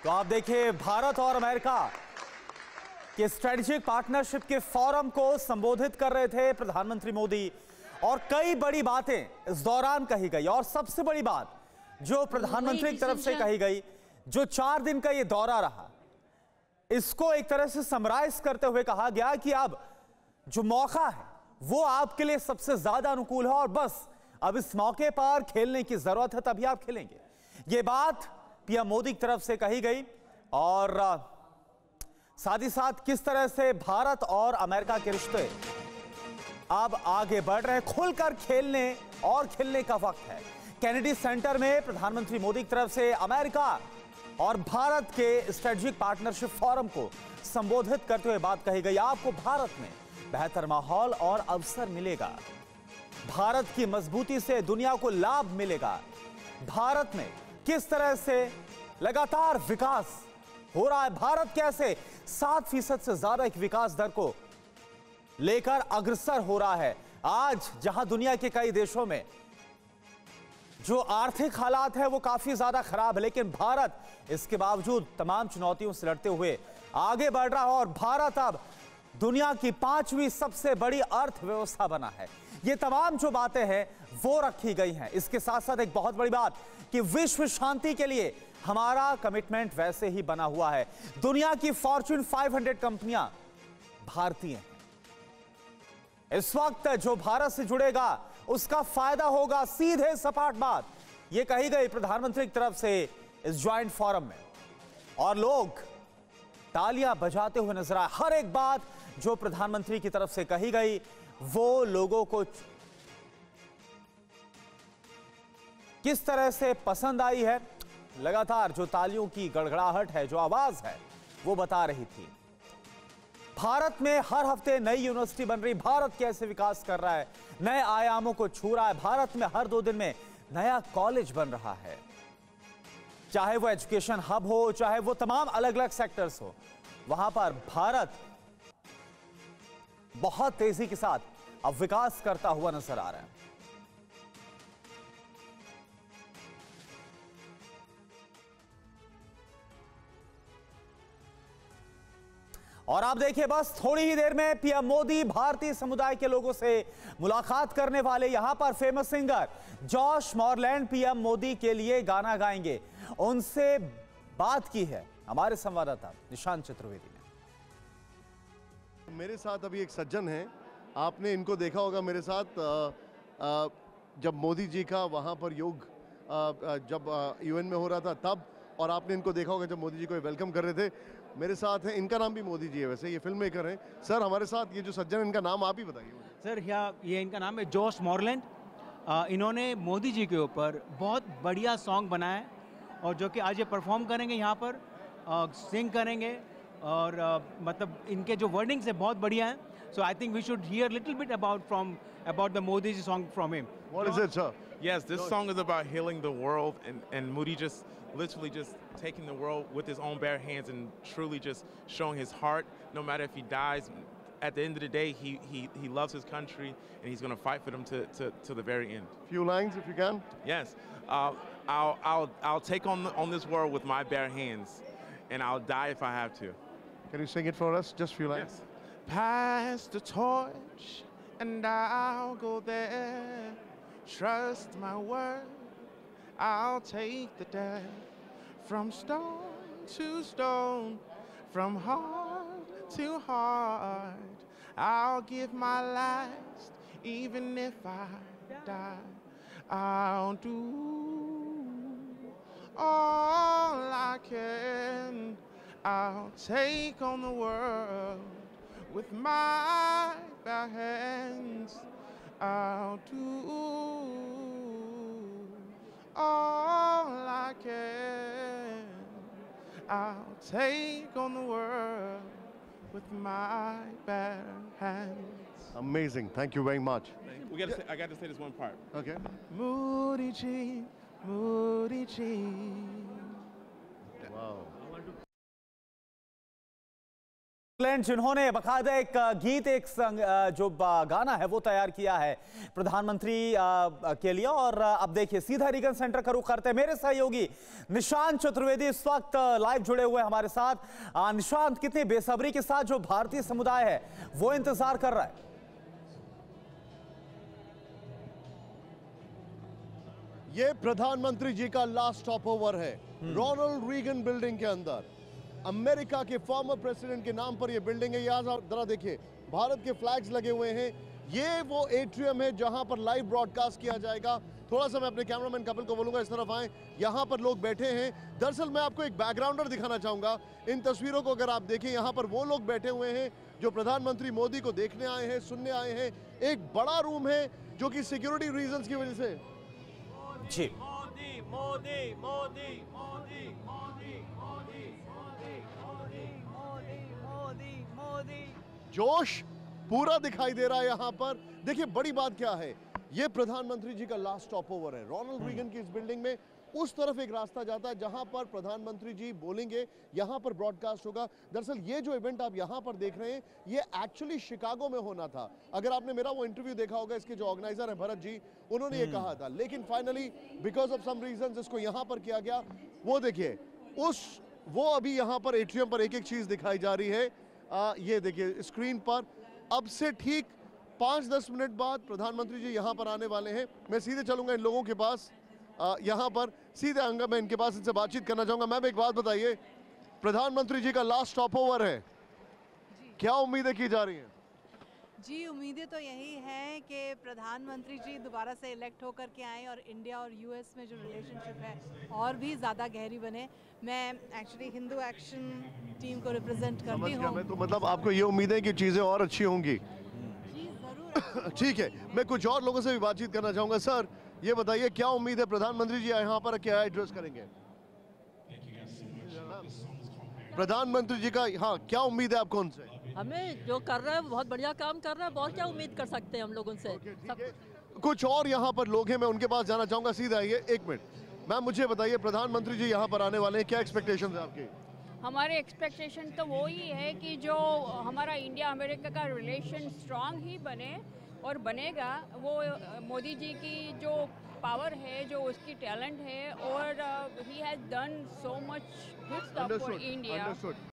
तो आप देखिए, भारत और अमेरिका के स्ट्रेटेजिक पार्टनरशिप के फोरम को संबोधित कर रहे थे प्रधानमंत्री मोदी और कई बड़ी बातें इस दौरान कही गई। और सबसे बड़ी बात जो प्रधानमंत्री की तरफ से कही गई, जो 4 दिन का ये दौरा रहा, इसको एक तरह से समराइज करते हुए कहा गया कि अब जो मौका है वो आपके लिए सबसे ज्यादा अनुकूल है और बस अब इस मौके पर खेलने की जरूरत है, तभी आप खेलेंगे। ये बात पीएम मोदी की तरफ से कही गई और साथ ही साथ किस तरह से भारत और अमेरिका के रिश्ते अब आगे बढ़ रहे हैं। खुलकर खेलने और खिलने का वक्त है। कैनेडी सेंटर में प्रधानमंत्री मोदी की तरफ से अमेरिका और भारत के स्ट्रेटेजिक पार्टनरशिप फोरम को संबोधित करते हुए बात कही गई। आपको भारत में बेहतर माहौल और अवसर मिलेगा, भारत की मजबूती से दुनिया को लाभ मिलेगा, भारत में किस तरह से लगातार विकास हो रहा है, भारत कैसे 7% से ज्यादा एक विकास दर को लेकर अग्रसर हो रहा है। आज जहां दुनिया के कई देशों में जो आर्थिक हालात है वो काफी ज्यादा खराब है, लेकिन भारत इसके बावजूद तमाम चुनौतियों से लड़ते हुए आगे बढ़ रहा है और भारत अब दुनिया की 5वीं सबसे बड़ी अर्थव्यवस्था बना है। ये तमाम जो बातें हैं वो रखी गई हैं। इसके साथ साथ एक बहुत बड़ी बात कि विश्व शांति के लिए हमारा कमिटमेंट वैसे ही बना हुआ है। दुनिया की फॉर्च्यून 500 कंपनियां भारतीय हैं। इस वक्त जो भारत से जुड़ेगा उसका फायदा होगा। सीधे सपाट बात यह कही गई प्रधानमंत्री की तरफ से इस ज्वाइंट फोरम में और लोग तालियां बजाते हुए नजर आए। हर एक बात जो प्रधानमंत्री की तरफ से कही गई वो लोगों को किस तरह से पसंद आई है, लगातार जो तालियों की गड़गड़ाहट है, जो आवाज है, वो बता रही थी। भारत में हर हफ्ते नई यूनिवर्सिटी बन रही, भारत कैसे विकास कर रहा है, नए आयामों को छू रहा है। भारत में हर 2 दिन में नया कॉलेज बन रहा है, चाहे वो एजुकेशन हब हो, चाहे वो तमाम अलग अलग सेक्टर्स हो, वहां पर भारत बहुत तेजी के साथ अब विकास करता हुआ नजर आ रहा है। और आप देखिए, बस थोड़ी ही देर में पीएम मोदी भारतीय समुदाय के लोगों से मुलाकात करने वाले। यहां पर famous singer Josh Morland PM Modi के लिए गाना गाएंगे। उनसे बात की है हमारे संवाददाता निशांत चतुर्वेदी ने। मेरे साथ अभी एक सज्जन हैं, आपने इनको देखा होगा मेरे साथ जब मोदी जी का वहां पर योग जब यूएन में हो रहा था तब, और आपने इनको देखा होगा जब मोदी जी को वेलकम कर रहे थे। मेरे साथ हैं, इनका नाम भी मोदी जी है, वैसे ये फिल्म मेकर हैं। सर हमारे साथ ये जो सज्जन है, इनका नाम आप ही बताइए। सर ये इनका नाम है जॉश मॉरलैंड। इन्होंने मोदी जी के ऊपर बहुत बढ़िया सॉन्ग बनाया है और जो कि आज ये परफॉर्म करेंगे यहाँ पर, सिंग करेंगे और मतलब इनके जो वर्डिंग्स है बहुत बढ़िया हैं। So I think we should hear a little bit about the Modi ji song from him. What is it, sir? Yes, this song is about healing the world, and Modi just literally just taking the world with his own bare hands and truly just showing his heart. No matter if he dies, at the end of the day, he loves his country and he's going to fight for them to the very end. Few lines, if you can. Yes, I'll take on this world with my bare hands, and I'll die if I have to. Can you sing it for us? Just few lines. Yes. Pass the torch and I'll go there. Trust my word, I'll take the dead. From stone to stone, from heart to heart, I'll give my last, even if I die. I'll do all I can. I'll take on the world with my bare hands. I'll do all I can. I'll take on the world with my bare hands. Amazing. Thank you very much. I got to say this one part. Okay. Moody G, Moody G. Wow. जिन्होंने बकायदा एक गीत, एक जो गाना है वो तैयार किया है प्रधानमंत्री के लिए। और अब देखिए सीधा रीगन सेंटर का रुख करते हैं। मेरे सहयोगी निशांत चतुर्वेदी इस वक्त लाइव जुड़े हुए हमारे साथ। निशांत, कितनी बेसब्री के साथ जो भारतीय समुदाय है वो इंतजार कर रहा है? ये प्रधानमंत्री जी का लास्ट स्टॉप ओवर है रोनाल्ड रीगन बिल्डिंग के अंदर। अमेरिका के फॉर्मर प्रेसिडेंट के नाम पर ये बिल्डिंग है। यहाँ जरा देखिए, भारत के फ्लैग्स लगे हुए हैं। ये वो एट्रियम है जहां पर लाइव ब्रॉडकास्ट किया जाएगा। थोड़ा सा मैं अपने कैमरामैन कपिल को बोलूंगा इस तरफ आए। यहाँ पर लोग बैठे हैं। दरअसल मैं आपको एक बैकग्राउंडर दिखाना चाहूंगा। इन तस्वीरों को अगर आप देखें, यहाँ पर वो लोग बैठे हुए हैं जो प्रधानमंत्री मोदी को देखने आए हैं, सुनने आए हैं। एक बड़ा रूम है जो कि सिक्योरिटी रीजंस की वजह से जी मोदी मोदी मोदी मोदी मोदी मोदी मोदी मोदी मोदी मोदी मोदी जोश पूरा दिखाई दे रहा है यहाँ पर। देखिए बड़ी बात क्या है, ये प्रधानमंत्री जी का लास्ट स्टॉप ओवर है रोनाल्ड रीगन की इस बिल्डिंग में। उस तरफ एक रास्ता जाता है जहां पर प्रधानमंत्री जी बोलेंगे, यहां पर ब्रॉडकास्ट होगा। दरअसल ये जो इवेंट आप यहां पर देख रहे हैं ये एक्चुअली शिकागो में होना था। अगर आपने मेरा वो इंटरव्यू देखा होगा, इसके जो ऑर्गेनाइजर है भरत जी, उन्होंने ये कहा था, लेकिन finally because of some reasons इसको यहां पर किया गया। वो देखिए वो अभी यहां पर एट्रियम पर एक एक चीज दिखाई जा रही है। ये देखिए स्क्रीन पर। अब से ठीक 5-10 मिनट बाद प्रधानमंत्री जी यहां पर आने वाले हैं। मैं सीधे चलूंगा इन लोगों के पास। यहाँ पर सीधे आऊंगा मैं इनके पास, इनसे बातचीत करना चाहूंगा। मैम एक बात बताइए, प्रधानमंत्री जी का लास्ट स्टॉप ओवर है, क्या उम्मीदें की जा रही हैं? जी उम्मीदें तो यही हैं कि प्रधानमंत्री जी दोबारा से इलेक्ट होकर के आएँ और इंडिया और यूएस में जो रिलेशनशिप है और भी ज़्यादा गहरी बने। मैं एक्चुअली हिंदू एक्शन टीम को रिप्रेजेंट करती हूँ। तो मतलब आपको ये उम्मीद है कि चीज़ें और अच्छी होंगी? जी ज़रूर। ठीक है, मैं कुछ और लोगों से भी बातचीत करना चाहूँगा। सर ये बताइए, क्या उम्मीद है प्रधानमंत्री जी यहाँ पर क्या एड्रेस करेंगे? प्रधानमंत्री जी का हाँ क्या उम्मीद है आपको उनसे? हमें जो कर रहे हैं बहुत बढ़िया काम कर रहे हैं, बहुत क्या उम्मीद कर सकते हैं हम लोग उनसे। कुछ और यहाँ पर लोग हैं, मैं उनके पास जाना चाहूँगा। सीधा आइए, एक मिनट। मैम मुझे बताइए, प्रधानमंत्री जी यहाँ पर आने वाले हैं, क्या एक्सपेक्टेशन है आपकी? हमारे एक्सपेक्टेशन तो वो ही है कि जो हमारा इंडिया अमेरिका का रिलेशन स्ट्रांग ही बने और बनेगा। वो मोदी जी की जो पावर है, जो उसकी टैलेंट है, और he has done so much good stuff for India.